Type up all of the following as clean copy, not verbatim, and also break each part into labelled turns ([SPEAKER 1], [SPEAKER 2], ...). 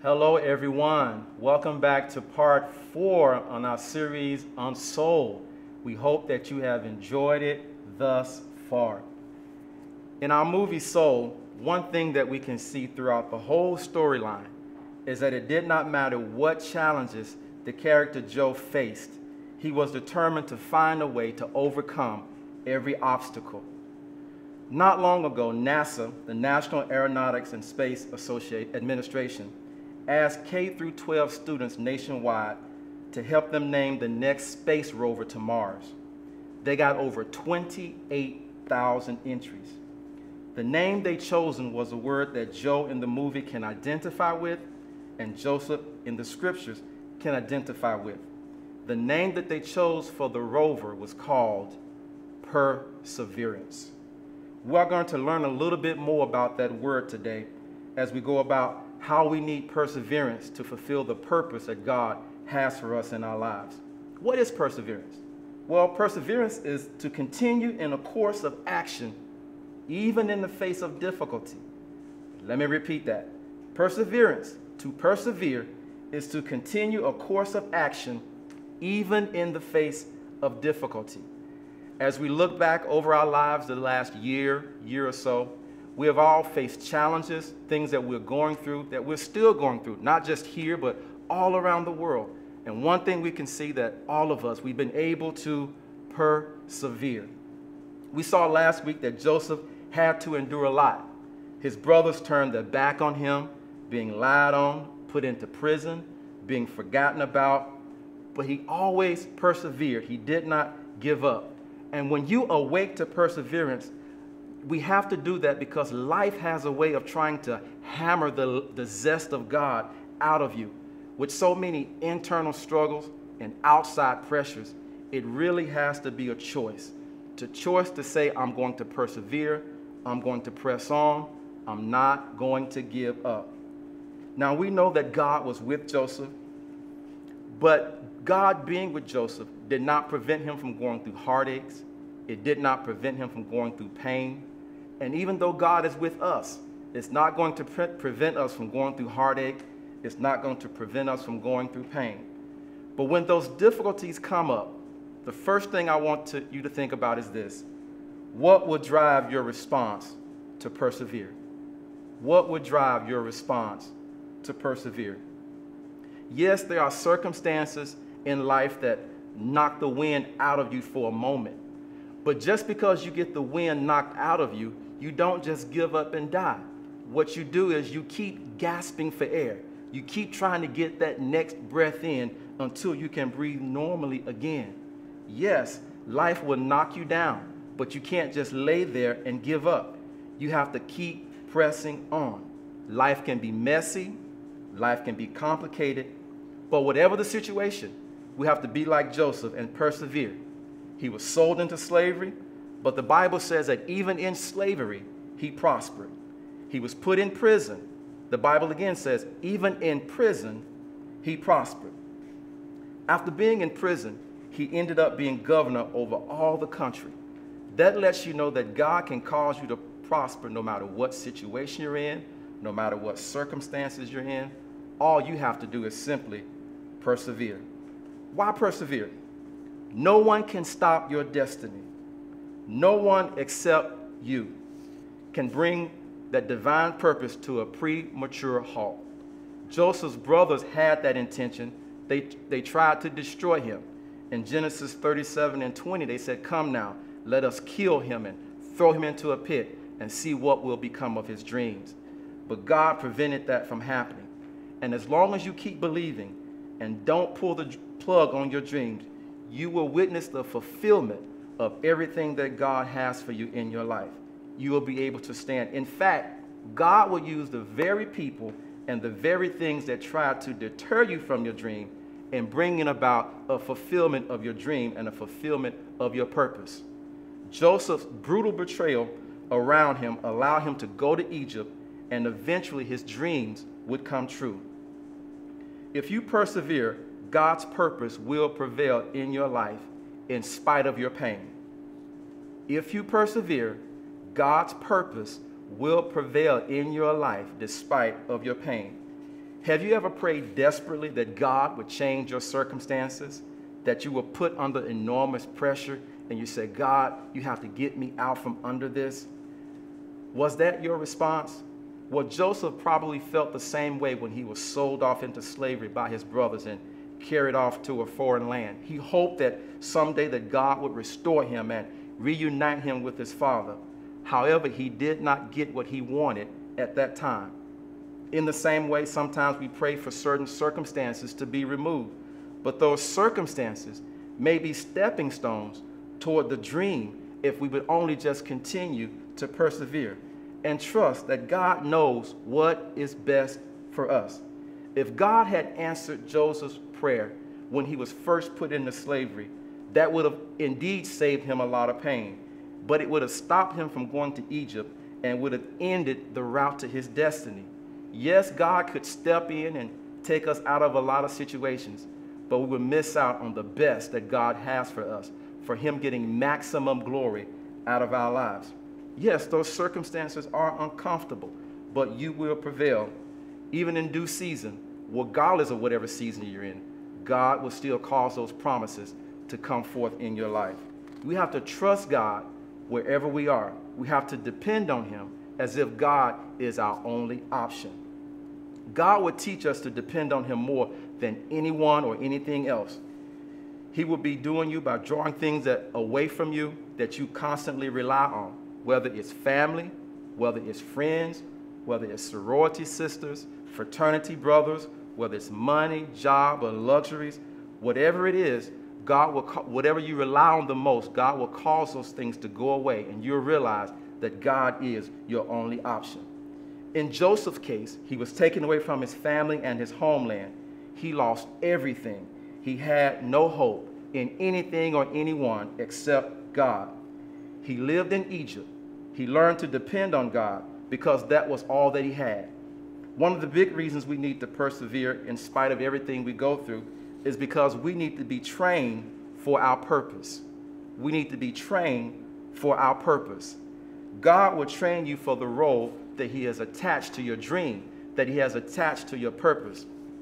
[SPEAKER 1] Hello, everyone. Welcome back to part 4 on our series on Soul. We hope that you have enjoyed it thus far. In our movie Soul, one thing that we can see throughout the whole storyline is that it did not matter what challenges the character Joe faced, he was determined to find a way to overcome every obstacle. Not long ago, NASA, the National Aeronautics and Space Administration, asked K through 12 students nationwide to help them name the next space rover to Mars. They got over 28,000 entries. The name they chosen was a word that Joe in the movie can identify with and Joseph in the scriptures can identify with. The name that they chose for the rover was called Perseverance. We're going to learn a little bit more about that word today as we go about how we need perseverance to fulfill the purpose that God has for us in our lives. What is perseverance? Well, perseverance is to continue in a course of action, even in the face of difficulty. Let me repeat that. Perseverance, to persevere, is to continue a course of action, even in the face of difficulty. As we look back over our lives the last year or so, we have all faced challenges, things that we're going through, that we're still going through, not just here, but all around the world. And one thing we can see that all of us, we've been able to persevere. We saw last week that Joseph had to endure a lot. His brothers turned their back on him, being lied on, put into prison, being forgotten about, but he always persevered. He did not give up. And when you awake to perseverance, we have to do that because life has a way of trying to hammer the zest of God out of you. With so many internal struggles and outside pressures, it really has to be a choice. It's a choice to say, I'm going to persevere, I'm going to press on, I'm not going to give up. Now we know that God was with Joseph, but God being with Joseph did not prevent him from going through heartaches. It did not prevent him from going through pain. And even though God is with us, it's not going to prevent us from going through heartache. It's not going to prevent us from going through pain. But when those difficulties come up, the first thing I want you to think about is this. What will drive your response to persevere? What would drive your response to persevere? Yes, there are circumstances in life that knock the wind out of you for a moment. But just because you get the wind knocked out of you, you don't just give up and die. What you do is you keep gasping for air. You keep trying to get that next breath in until you can breathe normally again. Yes, life will knock you down, but you can't just lay there and give up. You have to keep pressing on. Life can be messy, life can be complicated, but whatever the situation, we have to be like Joseph and persevere. He was sold into slavery, but the Bible says that even in slavery, he prospered. He was put in prison. The Bible again says, even in prison, he prospered. After being in prison, he ended up being governor over all the country. That lets you know that God can cause you to prosper no matter what situation you're in, no matter what circumstances you're in. All you have to do is simply persevere. Why persevere? No one can stop your destiny. No one except you can bring that divine purpose to a premature halt. Joseph's brothers had that intention. They tried to destroy him. In Genesis 37:20, they said, "Come now, let us kill him and throw him into a pit and see what will become of his dreams." But God prevented that from happening. And as long as you keep believing and don't pull the plug on your dreams, you will witness the fulfillment of everything that God has for you in your life. You will be able to stand. In fact, God will use the very people and the very things that try to deter you from your dream and bringing about a fulfillment of your dream and a fulfillment of your purpose. Joseph's brutal betrayal around him allowed him to go to Egypt, and eventually his dreams would come true. If you persevere, God's purpose will prevail in your life in spite of your pain. If you persevere, God's purpose will prevail in your life despite of your pain. Have you ever prayed desperately that God would change your circumstances, that you were put under enormous pressure, and you said, God, you have to get me out from under this? Was that your response? Well, Joseph probably felt the same way when he was sold off into slavery by his brothers and carried off to a foreign land. He hoped that someday that God would restore him and reunite him with his father. However, he did not get what he wanted at that time. In the same way, sometimes we pray for certain circumstances to be removed, but those circumstances may be stepping stones toward the dream if we would only just continue to persevere and trust that God knows what is best for us. If God had answered Joseph's prayer when he was first put into slavery, that would have indeed saved him a lot of pain, but it would have stopped him from going to Egypt and would have ended the route to his destiny. Yes, God could step in and take us out of a lot of situations, but we would miss out on the best that God has for us, for him getting maximum glory out of our lives. Yes, those circumstances are uncomfortable, but you will prevail. Even in due season, regardless of whatever season you're in, God will still cause those promises to come forth in your life. We have to trust God wherever we are. We have to depend on him as if God is our only option. God would teach us to depend on him more than anyone or anything else. He will be doing you by drawing things away from you that you constantly rely on, whether it's family, whether it's friends, whether it's sorority sisters, fraternity brothers, whether it's money, job, or luxuries, whatever it is, God will, whatever you rely on the most, God will cause those things to go away, and you'll realize that God is your only option. In Joseph's case, he was taken away from his family and his homeland. He lost everything. He had no hope in anything or anyone except God. He lived in Egypt. He learned to depend on God because that was all that he had. One of the big reasons we need to persevere in spite of everything we go through is because we need to be trained for our purpose. We need to be trained for our purpose. God will train you for the role that he has attached to your dream, that he has attached to your purpose.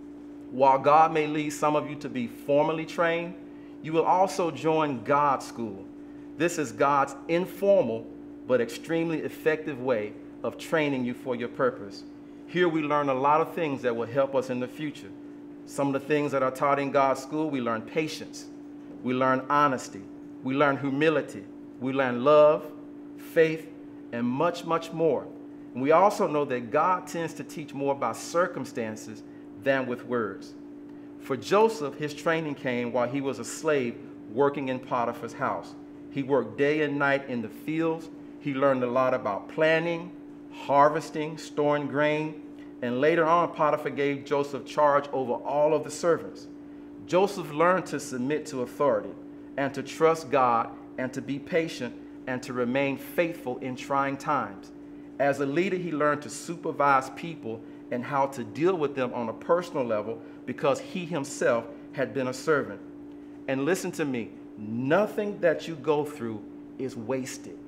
[SPEAKER 1] While God may lead some of you to be formally trained, you will also join God's school. This is God's informal but extremely effective way of training you for your purpose. Here we learn a lot of things that will help us in the future. Some of the things that are taught in God's school, we learn patience, we learn honesty, we learn humility, we learn love, faith, and much, much more. And we also know that God tends to teach more about circumstances than with words. For Joseph, his training came while he was a slave working in Potiphar's house. He worked day and night in the fields. He learned a lot about planning, harvesting, storing grain, and later on, Potiphar gave Joseph charge over all of the servants. Joseph learned to submit to authority and to trust God and to be patient and to remain faithful in trying times. As a leader, he learned to supervise people and how to deal with them on a personal level because he himself had been a servant. And listen to me, nothing that you go through is wasted.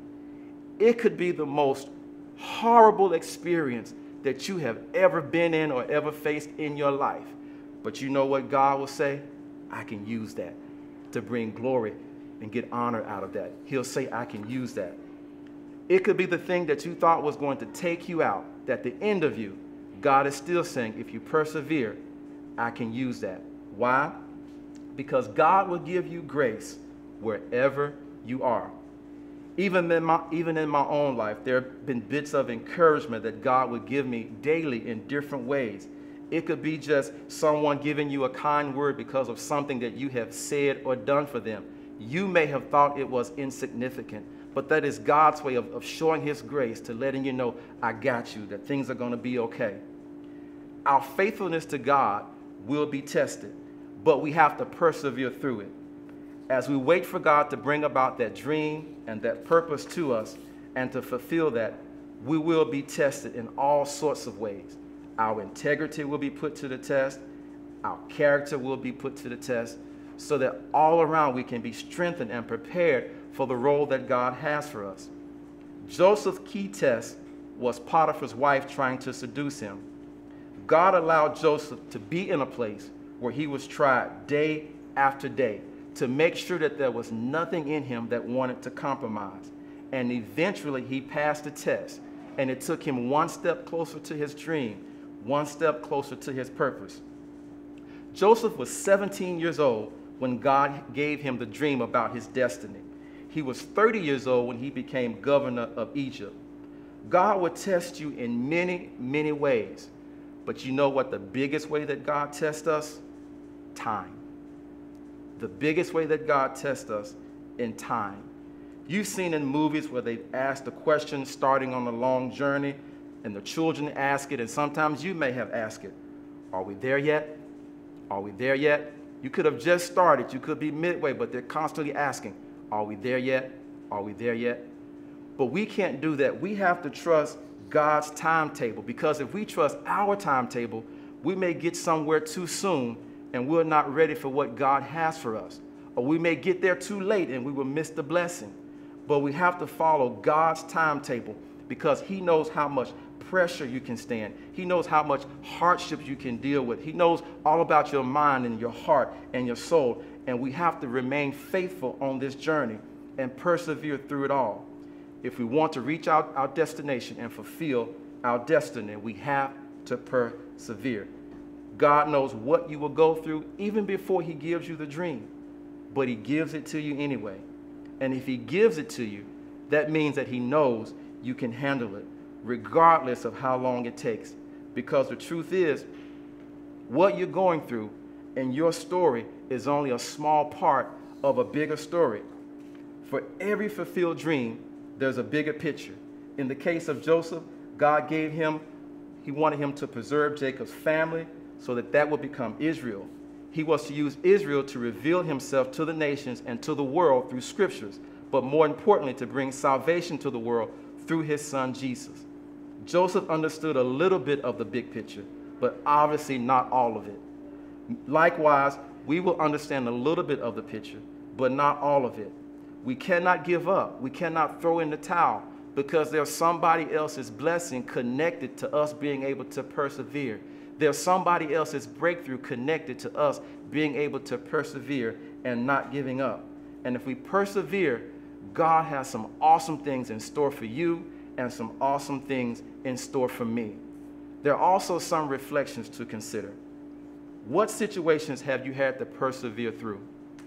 [SPEAKER 1] It could be the most horrible experience that you have ever been in or ever faced in your life. But you know what God will say? I can use that to bring glory and get honor out of that. He'll say, I can use that. It could be the thing that you thought was going to take you out, that the end of you, God is still saying, if you persevere, I can use that. Why? Because God will give you grace wherever you are. Even in my own life, there have been bits of encouragement that God would give me daily in different ways. It could be just someone giving you a kind word because of something that you have said or done for them. You may have thought it was insignificant, but that is God's way of showing his grace to letting you know, I got you, that things are going to be okay. Our faithfulness to God will be tested, but we have to persevere through it. As we wait for God to bring about that dream and that purpose to us and to fulfill that, we will be tested in all sorts of ways. Our integrity will be put to the test. Our character will be put to the test so that all around we can be strengthened and prepared for the role that God has for us. Joseph's key test was Potiphar's wife trying to seduce him. God allowed Joseph to be in a place where he was tried day after day to make sure that there was nothing in him that wanted to compromise. And eventually he passed the test, and it took him one step closer to his dream, one step closer to his purpose. Joseph was 17 years old when God gave him the dream about his destiny. He was 30 years old when he became governor of Egypt. God will test you in many, many ways. But you know what the biggest way that God tests us? Time. The biggest way that God tests us in time. You've seen in movies where they've asked a question starting on a long journey, and the children ask it, and sometimes you may have asked it. Are we there yet? Are we there yet? You could have just started. You could be midway, but they're constantly asking, are we there yet? Are we there yet? But we can't do that. We have to trust God's timetable, because if we trust our timetable, we may get somewhere too soon and we're not ready for what God has for us. Or we may get there too late and we will miss the blessing. But we have to follow God's timetable, because he knows how much pressure you can stand. He knows how much hardships you can deal with. He knows all about your mind and your heart and your soul. And we have to remain faithful on this journey and persevere through it all. If we want to reach our destination and fulfill our destiny, we have to persevere. God knows what you will go through even before he gives you the dream, but he gives it to you anyway. And if he gives it to you, that means that he knows you can handle it, regardless of how long it takes. Because the truth is, what you're going through and your story is only a small part of a bigger story. For every fulfilled dream, there's a bigger picture. In the case of Joseph, God gave him, he wanted him to preserve Jacob's family so that would become Israel. He was to use Israel to reveal himself to the nations and to the world through scriptures, but more importantly, to bring salvation to the world through his son, Jesus. Joseph understood a little bit of the big picture, but obviously not all of it. Likewise, we will understand a little bit of the picture, but not all of it. We cannot give up. We cannot throw in the towel, because there's somebody else's blessing connected to us being able to persevere. There's somebody else's breakthrough connected to us being able to persevere and not giving up. And if we persevere, God has some awesome things in store for you and some awesome things in store for me. There are also some reflections to consider. What situations have you had to persevere through?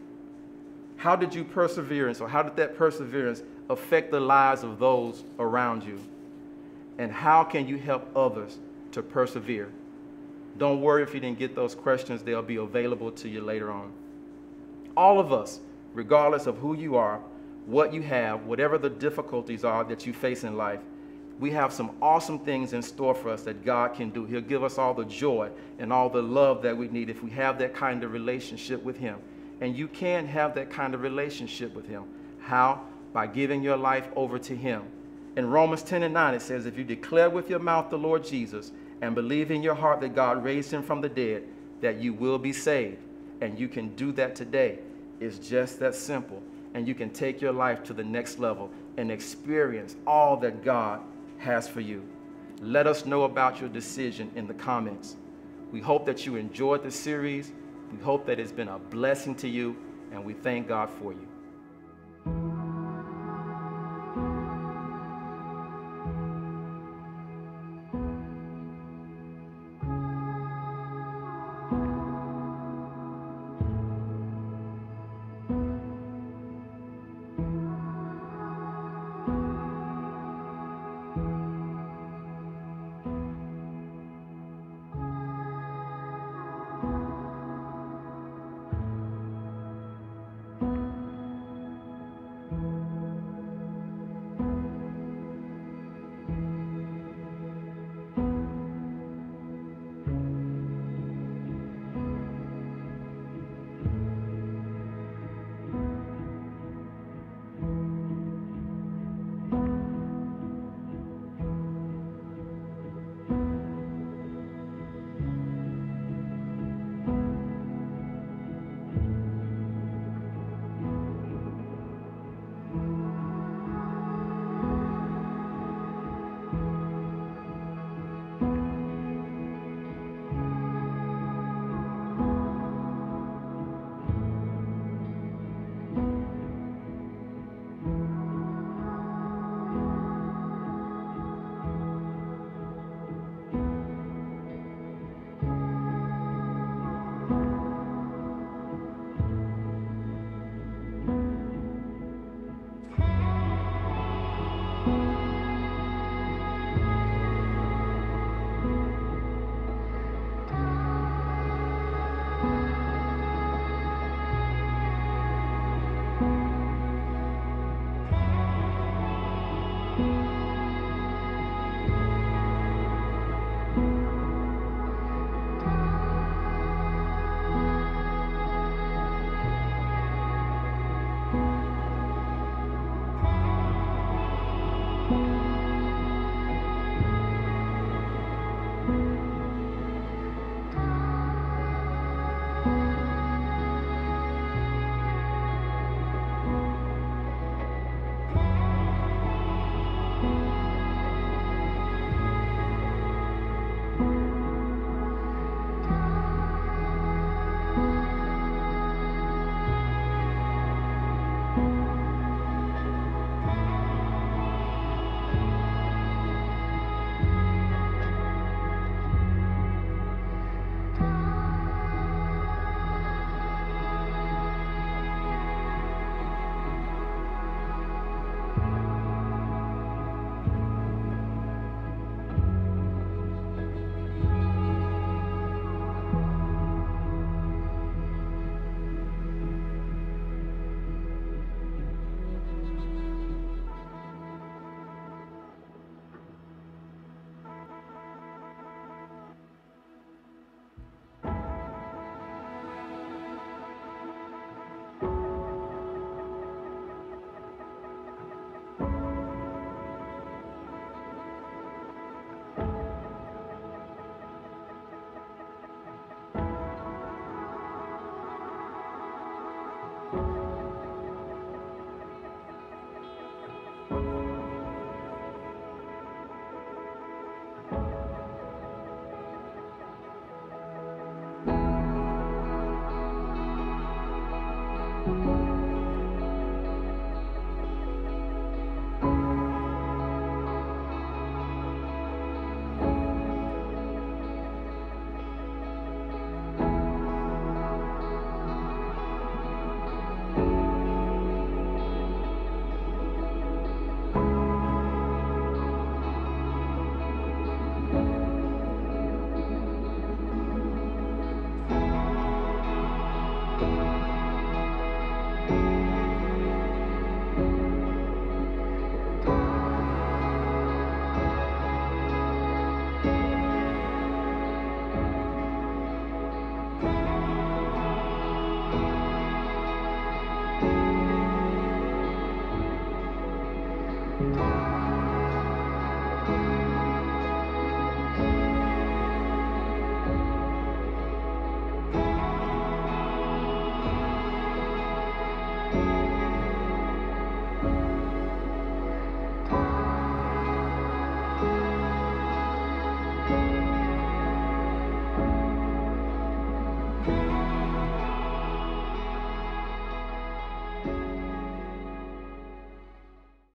[SPEAKER 1] How did you perseverance, or how did that perseverance affect the lives of those around you? And how can you help others to persevere? Don't worry if you didn't get those questions. They'll be available to you later on. All of us, regardless of who you are, what you have, whatever the difficulties are that you face in life, we have some awesome things in store for us that God can do. He'll give us all the joy and all the love that we need if we have that kind of relationship with him. And you can have that kind of relationship with him. How? By giving your life over to him. In Romans 10:9, it says, if you declare with your mouth the Lord Jesus and believe in your heart that God raised him from the dead, that you will be saved. And you can do that today. It's just that simple. And you can take your life to the next level and experience all that God has for you. Let us know about your decision in the comments. We hope that you enjoyed the series. We hope that it's been a blessing to you, and we thank God for you.